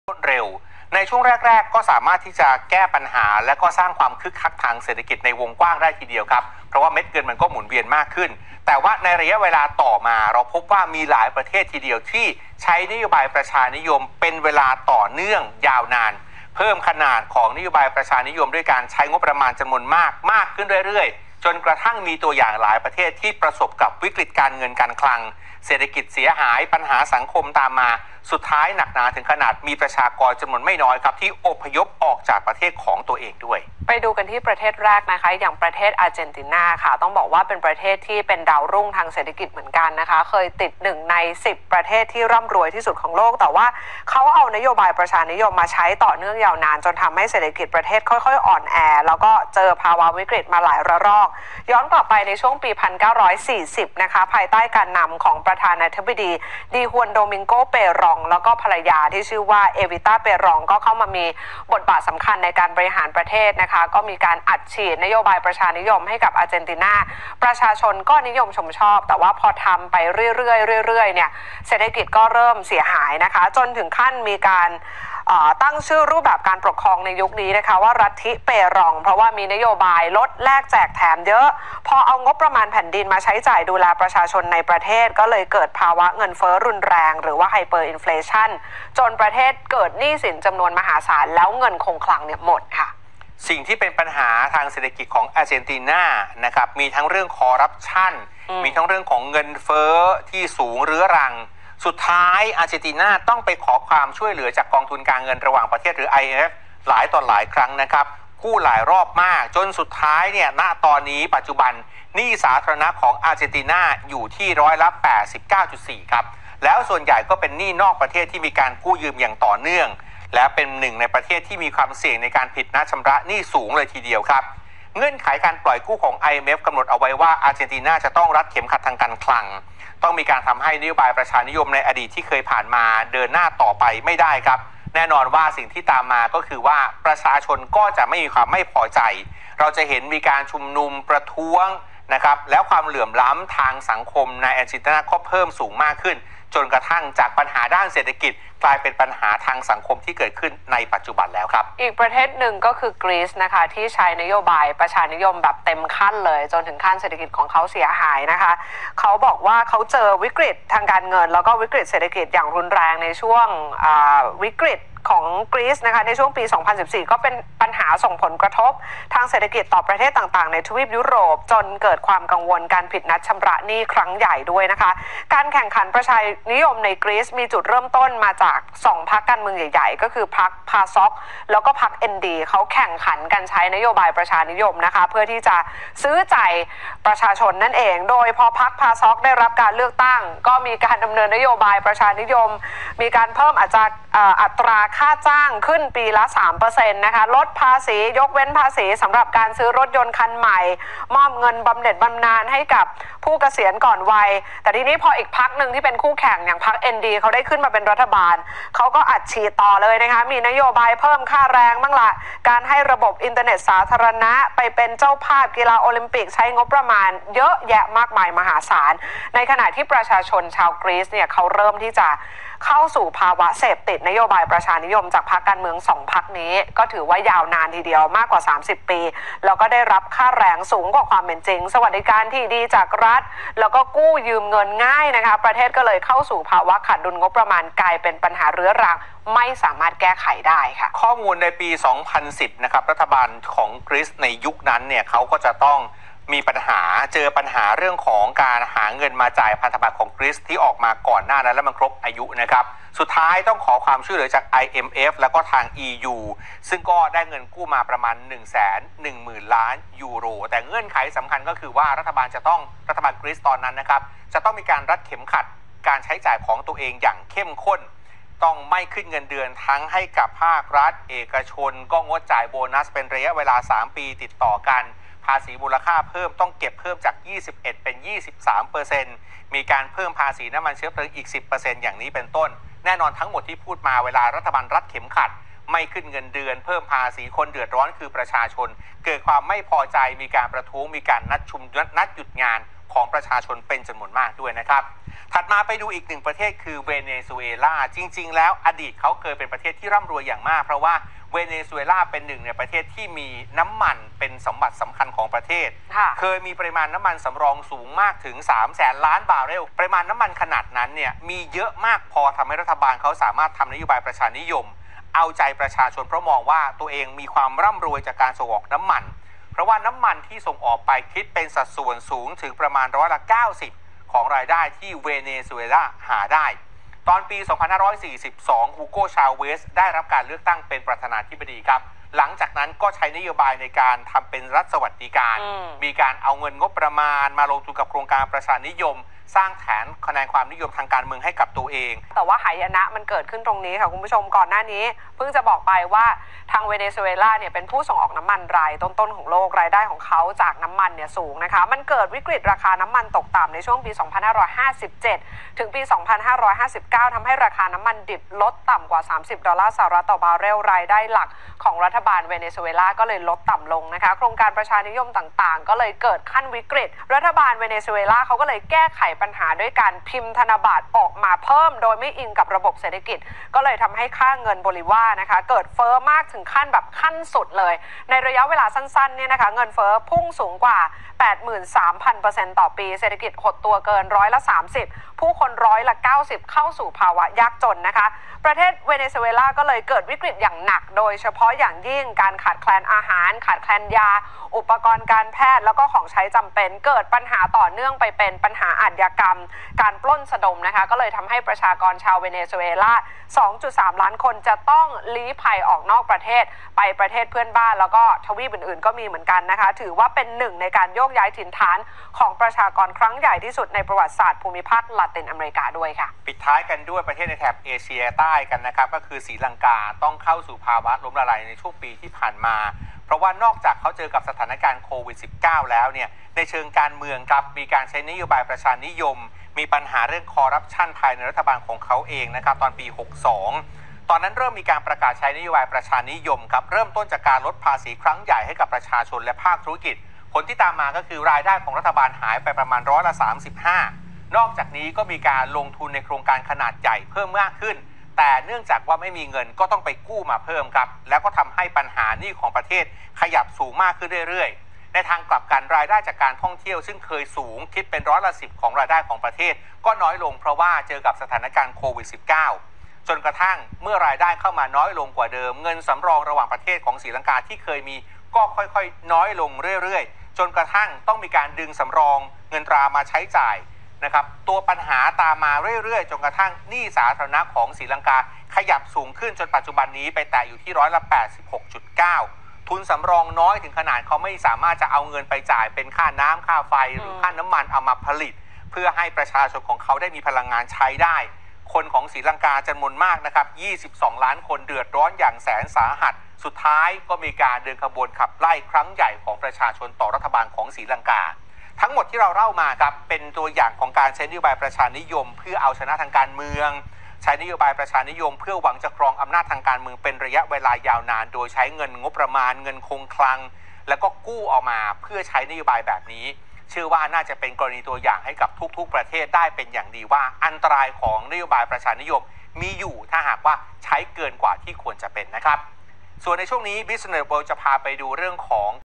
รวดเร็วในช่วงแรกๆก็สามารถที่จะแก้ปัญหาและก็สร้างความคึกคักทางเศรษฐกิจในวงกว้างได้ทีเดียวครับเพราะว่าเม็ดเงินมันก็หมุนเวียนมากขึ้นแต่ว่าในระยะเวลาต่อมาเราพบว่ามีหลายประเทศทีเดียวที่ใช้นโยบายประชานิยมเป็นเวลาต่อเนื่องยาวนานเพิ่มขนาดของนโยบายประชานิยมด้วยการใช้งบประมาณจำนวนมากขึ้นเรื่อยๆจนกระทั่งมีตัวอย่างหลายประเทศที่ประสบกับวิกฤตการเงินการคลังเศรษฐกิจเสียหายปัญหาสังคมตามมาสุดท้ายหนักหนาถึงขนาดมีประชากรจำนวนไม่น้อยครับที่อพยพออกจากประเทศของตัวเองด้วยไปดูกันที่ประเทศแรกนะคะอย่างประเทศอาร์เจนตินาค่ะต้องบอกว่าเป็นประเทศที่เป็นดาวรุ่งทางเศรษฐกิจเหมือนกันนะคะเคยติด1 ใน 10ประเทศที่ร่ำรวยที่สุดของโลกแต่ว่าเขาเอานโยบายประชานิยมมาใช้ต่อเนื่องยาวนานจนทำให้เศรษฐกิจประเทศค่อยๆอ่อนแอแล้วก็เจอภาวะวิกฤตมาหลายระลอกย้อนกลับไปในช่วงปี 1940 นะคะภายใต้การนำของประธานาธิบดีดีฮวนโดมิงโกเปรองแล้วก็ภรรยาที่ชื่อว่าเอวิต้าเปรองก็เข้ามามีบทบาทสำคัญในการบริหารประเทศนะคะก็มีการอัดฉีดนโยบายประชานิยมให้กับอาร์เจนตินาประชาชนก็นิยมชมชอบแต่ว่าพอทำไปเรื่อยๆเนี่ยเศรษฐกิจก็เริ่มเสียหายนะคะจนถึงขั้นมีการตั้งชื่อรูปแบบการปกครองในยุคนี้นะคะว่ารัฐิเปรองเพราะว่ามีนโยบายลดแลกแจกแถมเยอะพอเอางบประมาณแผ่นดินมาใช้จ่ายดูแลประชาชนในประเทศก็เลยเกิดภาวะเงินเฟ้อรุนแรงหรือว่าไฮเปอร์อินเฟลชันจนประเทศเกิดหนี้สินจำนวนมหาศาลแล้วเงินคงคลังเนี่ยหมดค่ะสิ่งที่เป็นปัญหาทางเศรษฐกิจของอาร์เจนตินานะครับมีทั้งเรื่องคอร์รัปชันมีทั้งเรื่องของเงินเฟ้อที่สูงเรื้อรังสุดท้ายอาร์เจนตินาต้องไปขอความช่วยเหลือจากกองทุนการเงินระหว่างประเทศหรือ IMF หลายต่อหลายครั้งนะครับกู้หลายรอบมากจนสุดท้ายเนี่ยณตอนนี้ปัจจุบันหนี้สาธารณะของอาร์เจนตินาอยู่ที่89.4%ครับแล้วส่วนใหญ่ก็เป็นหนี้นอกประเทศที่มีการกู้ยืมอย่างต่อเนื่องและเป็นหนึ่งในประเทศที่มีความเสี่ยงในการผิดนัดชำระหนี้สูงเลยทีเดียวครับเงื่อนไขการปล่อยกู้ของ IMF กำหนดเอาไว้ว่าอาร์เจนตินาจะต้องรัดเข็มขัดทางการคลังต้องมีการทำให้นโยบายประชานิยมในอดีตที่เคยผ่านมาเดินหน้าต่อไปไม่ได้ครับแน่นอนว่าสิ่งที่ตามมาก็คือว่าประชาชนก็จะไม่มีความไม่พอใจเราจะเห็นมีการชุมนุมประท้วงนะครับแล้วความเหลื่อมล้ำทางสังคมในอาร์เจนตินาก็เพิ่มสูงมากขึ้นจนกระทั่งจากปัญหาด้านเศรษฐกิจกลายเป็นปัญหาทางสังคมที่เกิดขึ้นในปัจจุบันแล้วครับอีกประเทศหนึ่งก็คือกรีซนะคะที่ใช้นโยบายประชานิยมแบบเต็มขั้นเลยจนถึงขั้นเศรษฐกิจของเขาเสียหายนะคะเขาบอกว่าเขาเจอวิกฤตทางการเงินแล้วก็วิกฤตเศรษฐกิจอย่างรุนแรงในช่วงวิกฤตของกรีซนะคะในช่วงปี 2014 ก็เป็นปัญหาส่งผลกระทบทางเศรษฐกิจต่อประเทศต่างๆในทวีปยุโรปจนเกิดความกังวลการผิดนัดชำระหนี้ครั้งใหญ่ด้วยนะคะการแข่งขันประชานิยมในกรีซมีจุดเริ่มต้นมาจาก2 พรรคการเมืองใหญ่ๆก็คือพรรคพาซอกแล้วก็พรรค ND เขาแข่งขันกันใช้นโยบายประชานิยมนะคะเพื่อที่จะซื้อใจประชาชนนั่นเองโดยพอพรรคพาซอกได้รับการเลือกตั้งก็มีการดำเนินนโยบายประชานิยมมีการเพิ่มอัตราค่าจ้างขึ้นปีละ 3% นะคะลดภาษียกเว้นภาษีสำหรับการซื้อรถยนต์คันใหม่มอบเงินบำเหน็จบำนาญให้กับผู้เกษียณก่อนวัยแต่ทีนี้พออีกพรรคหนึ่งที่เป็นคู่แข่งอย่างพรรค ND เขาได้ขึ้นมาเป็นรัฐบาลเขาก็อัดฉีดต่อเลยนะคะมีนโยบายเพิ่มค่าแรงบ้างละการให้ระบบอินเทอร์เน็ตสาธารณะไปเป็นเจ้าภาพกีฬาโอลิมปิกใช้งบประมาณเยอะแยะมากมายมหาศาลในขณะที่ประชาชนชาวกรีซเนี่ยเขาเริ่มที่จะเข้าสู่ภาวะเสพติดนโยบายประชานิยมจากพรรคการเมือง2 พรรคนี้ก็ถือว่ายาวนานทีเดียวมากกว่า30 ปีแล้วก็ได้รับค่าแรงสูงกว่าความเป็นจริงสวัสดิการที่ดีจากรัฐแล้วก็กู้ยืมเงินง่ายนะคะประเทศก็เลยเข้าสู่ภาวะขาดดุลงบประมาณกลายเป็นปัญหาเรื้อรังไม่สามารถแก้ไขได้ค่ะข้อมูลในปี 2010 นะครับรัฐบาลของกรีซในยุคนั้นเนี่ยเขาก็จะต้องมีปัญหาเจอปัญหาเรื่องของการหาเงินมาจ่ายพันธบัตรของกรีซที่ออกมาก่อนหน้านั้นแล้วมันครบอายุนะครับสุดท้ายต้องขอความช่วยเหลือจาก IMF แล้วก็ทาง EU ซึ่งก็ได้เงินกู้มาประมาณ 110,000 ล้านยูโรแต่เงื่อนไขสำคัญก็คือว่ารัฐบาลกรีซตอนนั้นนะครับจะต้องมีการรัดเข็มขัดการใช้จ่ายของตัวเองอย่างเข้มข้นต้องไม่ขึ้นเงินเดือนทั้งให้กับภาครัฐเอกชนก็งดจ่ายโบนัสเป็นระยะเวลา3 ปีติดต่อกันภาษีมูลค่าเพิ่มต้องเก็บเพิ่มจาก21เป็น 23% มีการเพิ่มภาษีน้ำมันเชื้อเพลิงอีก 10% อย่างนี้เป็นต้นแน่นอนทั้งหมดที่พูดมาเวลารัฐบาลรัดเข็มขัดไม่ขึ้นเงินเดือนเพิ่มภาษีคนเดือดร้อนคือประชาชนเกิดความไม่พอใจมีการประท้วงมีการนัดหยุดงานของประชาชนเป็นจำนวนมากด้วยนะครับถัดมาไปดูอีกหนึ่งประเทศคือเวเนซุเอลาจริงๆแล้วอดีตเขาเคยเป็นประเทศที่ร่ำรวยอย่างมากเพราะว่าเวเนซุเอลาเป็นหนึ่งในประเทศที่มีน้ำมันเป็นสมบัติสำคัญของประเทศเคยมีปริมาณน้ำมันสำรองสูงมากถึง300,000 ล้านบาร์เรลปริมาณน้ำมันขนาดนั้นเนี่ยมีเยอะมากพอทำให้รัฐบาลเขาสามารถทำนโยบายประชานิยมเอาใจประชาชนเพราะมองว่าตัวเองมีความร่ำรวยจากการส่งออกน้ำมันเพราะว่าน้ำมันที่ส่งออกไปคิดเป็นสัดส่วนสูงถึงประมาณ90%ของรายได้ที่เวเนซุเอลาหาได้ตอนปี 2542 ฮูโก ชาเวสได้รับการเลือกตั้งเป็นประธานาธิบดีครับหลังจากนั้นก็ใช้นโยบายในการทำเป็นรัฐสวัสดิการมีการเอาเงินงบประมาณมาลงทุนกับโครงการประชานิยมสร้างแผนคะแนนความนิยมทางการเมืองให้กับตัวเองแต่ว่าหายนะมันเกิดขึ้นตรงนี้ค่ะคุณผู้ชมก่อนหน้านี้เพิ่งจะบอกไปว่าทางเวเนซุเอลาเนี่ยเป็นผู้ส่งออกน้ำมันรายต้นๆของโลกรายได้ของเขาจากน้ำมันเนี่ยสูงนะคะมันเกิดวิกฤตราคาน้ำมันตกต่ำในช่วงปี 2557 ถึงปี 2559 ทำให้ราคาน้ำมันดิบลดต่ำกว่า$30ต่อบาร์เรลรายได้หลักของรัฐบาลเวเนซุเอลาก็เลยลดต่ำลงนะคะโครงการประชานิยมต่างๆก็เลยเกิดขั้นวิกฤตรัฐบาลเวเนซุเอลาเขาก็เลยแก้ไขปัญหาด้วยการพิมพ์ธนบัตรออกมาเพิ่มโดยไม่อิงกับระบบเศรษฐกิจก็เลยทำให้ค่าเงินโบลิวานะคะเกิดเฟ้อมากถึงขั้นแบบขั้นสุดเลยในระยะเวลาสั้นๆเนี่ยนะคะเงินเฟ้อพุ่งสูงกว่า 83,000% ต่อปีเศรษฐกิจหดตัวเกิน30%ผู้คน90%เข้าสู่ภาวะยากจนนะคะประเทศเวเนซุเอลาก็เลยเกิดวิกฤตอย่างหนักโดยเฉพาะอย่างยิ่งการขาดแคลนอาหารขาดแคลนยาอุปกรณ์การแพทย์แล้วก็ของใช้จำเป็นเกิดปัญหาต่อเนื่องไปเป็นปัญหาอาชญากรรมการปล้นสะดมนะคะก็เลยทำให้ประชากรชาวเวเนซุเอลา 2.3 ล้านคนจะต้องลี้ภัยออกนอกประเทศไปประเทศเพื่อนบ้านแล้วก็ทวีปอื่นๆก็มีเหมือนกันนะคะถือว่าเป็นหนึ่งในการโยกย้ายถิ่นฐานของประชากรครั้งใหญ่ที่สุดในประวัติศาสตร์ภูมิภาคลาตินอเมริกาด้วยค่ะปิดท้ายกันด้วยประเทศในแถบเอเชียใต้กันนะครับก็คือศรีลังกาต้องเข้าสู่ภาวะล้มละลายในช่วงปีที่ผ่านมาเพราะว่านอกจากเขาเจอกับสถานการณ์โควิด -19 แล้วเนี่ยในเชิงการเมืองครับมีการใช้นโยบายประชานิยมมีปัญหาเรื่องคอร์รัปชันภายในรัฐบาลของเขาเองนะครับตอนปี 62 ตอนนั้นเริ่มมีการประกาศใช้นโยบายประชานิยมครับเริ่มต้นจากการลดภาษีครั้งใหญ่ให้กับประชาชนและภาคธุรกิจผลที่ตามมาก็คือรายได้ของรัฐบาลหายไปประมาณ35%นอกจากนี้ก็มีการลงทุนในโครงการขนาดใหญ่เพิ่มมากขึ้นแต่เนื่องจากว่าไม่มีเงินก็ต้องไปกู้มาเพิ่มครับแล้วก็ทำให้ปัญหาหนี้ของประเทศขยับสูงมากขึ้นเรื่อยๆในทางกลับกันรายได้จากการท่องเที่ยวซึ่งเคยสูงคิดเป็น10%ของรายได้ของประเทศก็น้อยลงเพราะว่าเจอกับสถานการณ์โควิด -19 จนกระทั่งเมื่อรายได้เข้ามาน้อยลงกว่าเดิมเงินสำรองระหว่างประเทศของศรีลังกาที่เคยมีก็ค่อยๆน้อยลงเรื่อยๆจนกระทั่งต้องมีการดึงสำรองเงินตรามาใช้จ่ายนะครับตัวปัญหาตามมาเรื่อยๆจนกระทั่งหนี้สาธารณะของศรีลังกาขยับสูงขึ้นจนปัจจุบันนี้ไปแตะอยู่ที่86.9 ทุนสำรองน้อยถึงขนาดเขาไม่สามารถจะเอาเงินไปจ่ายเป็นค่าน้ำค่าไฟหรือค่าน้ำมันเอามาผลิตเพื่อให้ประชาชนของเขาได้มีพลังงานใช้ได้คนของศรีลังกาจำนวนมากนะครับ22 ล้านคนเดือดร้อนอย่างแสนสาหัสสุดท้ายก็มีการเดินขบวนขับไล่ครั้งใหญ่ของประชาชนต่อรัฐบาลของศรีลังกาทั้งหมดที่เราเล่ามาครับเป็นตัวอย่างของการใช้นโยบายประชานิยมเพื่อเอาชนะทางการเมืองใช้นโยบายประชานิยมเพื่อหวังจะครองอำนาจทางการเมืองเป็นระยะเวลายาวนานโดยใช้เงินงบประมาณเงินคงคลังแล้วก็กู้ออกมาเพื่อใช้นโยบายแบบนี้เชื่อว่าน่าจะเป็นกรณีตัวอย่างให้กับทุกๆประเทศได้เป็นอย่างดีว่าอันตรายของนโยบายประชานิยมมีอยู่ถ้าหากว่าใช้เกินกว่าที่ควรจะเป็นนะครับส่วนในช่วงนี้ Business World จะพาไปดูเรื่องของ